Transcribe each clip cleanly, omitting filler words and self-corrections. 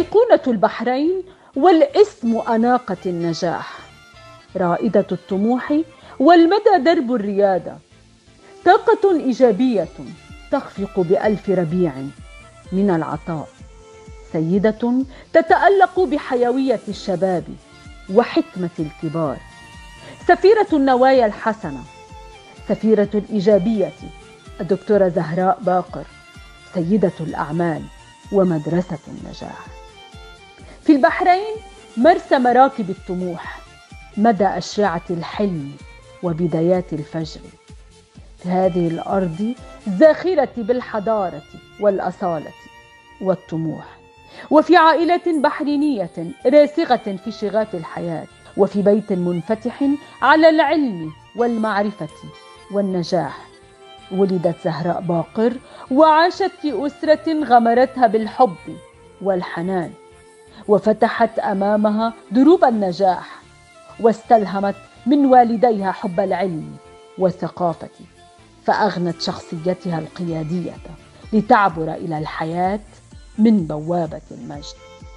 أيقونة البحرين والاسم أناقة النجاح، رائدة الطموح والمدى درب الريادة، طاقة إيجابية تخفق بألف ربيع من العطاء، سيدة تتألق بحيوية الشباب وحكمة الكبار، سفيرة النوايا الحسنة، سفيرة الإيجابية الدكتورة زهراء باقر، سيدة الأعمال ومدرسة النجاح. في البحرين مرسى مراكب الطموح، مدى أشعة الحلم وبدايات الفجر. في هذه الأرض الزاخرة بالحضارة والأصالة والطموح، وفي عائلة بحرينية راسخة في شغاف الحياة، وفي بيت منفتح على العلم والمعرفة والنجاح، ولدت زهراء باقر وعاشت في أسرة غمرتها بالحب والحنان، وفتحت أمامها دروب النجاح، واستلهمت من والديها حب العلم والثقافة، فأغنت شخصيتها القيادية لتعبر إلى الحياة من بوابة المجد.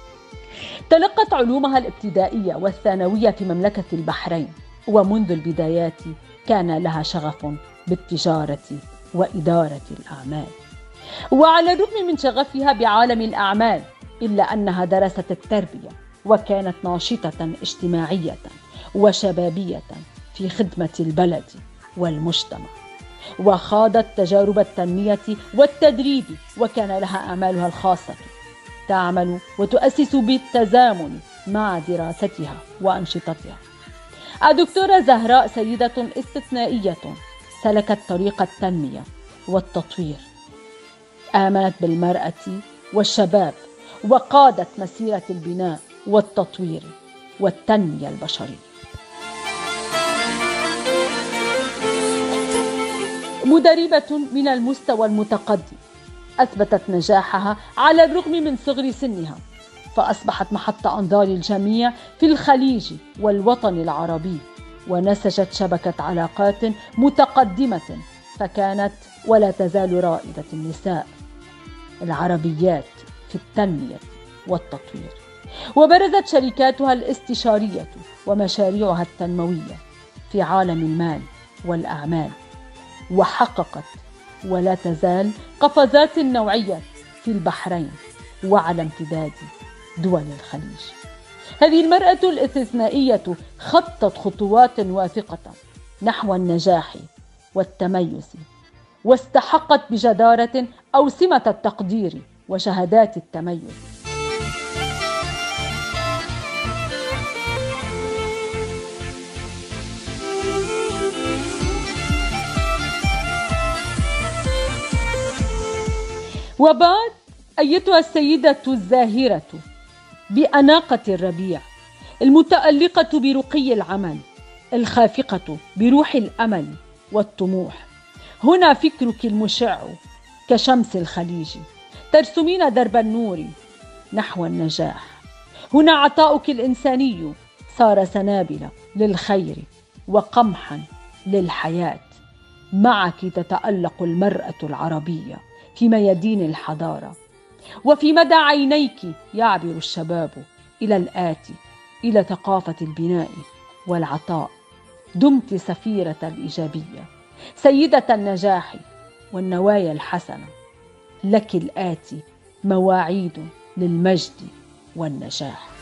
تلقت علومها الابتدائية والثانوية في مملكة البحرين، ومنذ البدايات كان لها شغف بالتجارة وإدارة الأعمال. وعلى الرغم من شغفها بعالم الأعمال، إلا أنها درست التربية وكانت ناشطة اجتماعية وشبابية في خدمة البلد والمجتمع، وخاضت تجارب التنمية والتدريب، وكان لها أعمالها الخاصة تعمل وتؤسس بالتزامن مع دراستها وأنشطتها. الدكتورة زهراء سيدة استثنائية سلكت طريق التنمية والتطوير، آمنت بالمرأة والشباب، وقادت مسيرة البناء والتطوير والتنمية البشرية. مدربة من المستوى المتقدم، أثبتت نجاحها على الرغم من صغر سنها، فأصبحت محط أنظار الجميع في الخليج والوطن العربي، ونسجت شبكة علاقات متقدمة، فكانت ولا تزال رائدة النساء العربيات في التنمية والتطوير. وبرزت شركاتها الاستشارية ومشاريعها التنموية في عالم المال والأعمال، وحققت ولا تزال قفزات نوعية في البحرين وعلى امتداد دول الخليج. هذه المرأة الاستثنائية خطت خطوات واثقة نحو النجاح والتميز، واستحقت بجدارة أوسمة التقدير وشهادات التميز. وبعد أيتها السيدة الزاهرة بأناقة الربيع، المتألقة برقي العمل، الخافقة بروح الأمل والطموح، هنا فكرك المشع كشمس الخليج، ترسمين درب النور نحو النجاح. هنا عطاؤك الإنساني صار سنابل للخير وقمحا للحياة. معك تتألق المرأة العربية في ميادين الحضارة، وفي مدى عينيك يعبر الشباب إلى الآتي، إلى ثقافة البناء والعطاء. دمت سفيرة الإيجابية، سيدة النجاح والنوايا الحسنة. لك الآتي مواعيد للمجد والنجاح.